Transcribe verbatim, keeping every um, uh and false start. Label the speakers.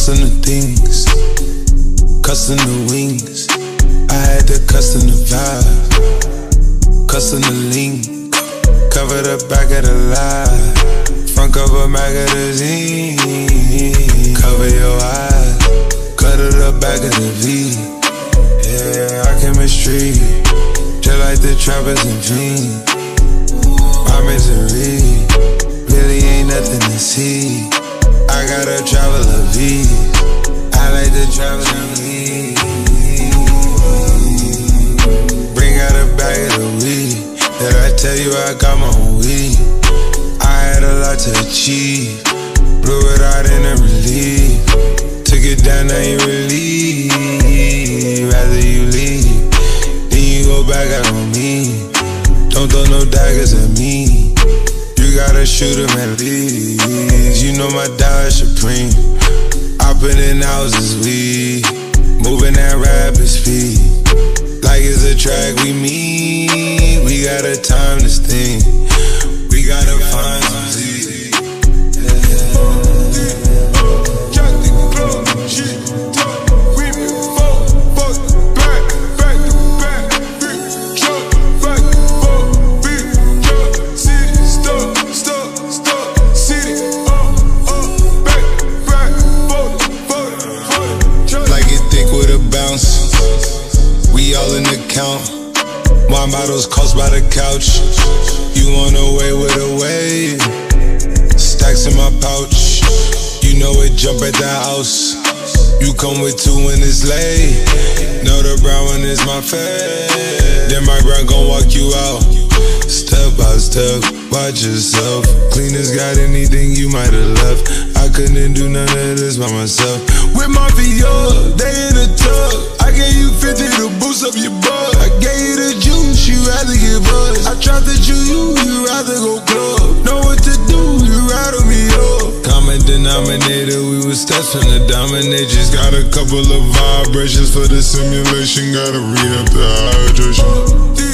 Speaker 1: custom the things, custom the wings. I had to custom the vibe, custom the link. Cover the back of the lie, front cover magazine. Cover your eyes, cut to the back of the V. Yeah, our chemistry, just like the trappers and fiends. My misery really ain't nothing to see. I got a traveler V, I like the traveler V. Bring out a bag of the weed, did I tell you I got my own weed? I had a lot to achieve, blew it out in a relief. Took it down, now you relieve. Rather you leave, then you go back out on me. Don't throw no daggers at me, you gotta shoot him at least. You know my dollar supreme, I put in houses, we moving at rapid speed. Like it's a track we meet, we got a time to sting, we gotta find some Z. My models cost by the couch. You on the way with a wave, stacks in my pouch. You know it jump at the house. You come with two when it's late. Know the brown one is my fave. Then my brown gon' walk you out, step by step. Watch yourself. Cleaners got anything you might have left. I couldn't do none of this by myself. With my V O, they in the tub. I gave you fifty to boost up your butt. I gave you the juice, you rather get buzzed. I tried to chew you, you rather go club. Know what to do, you rattle me up. Common denominator, we was steps from the dominatrix. Got a couple of vibrations for the simulation. Gotta read up the hydration.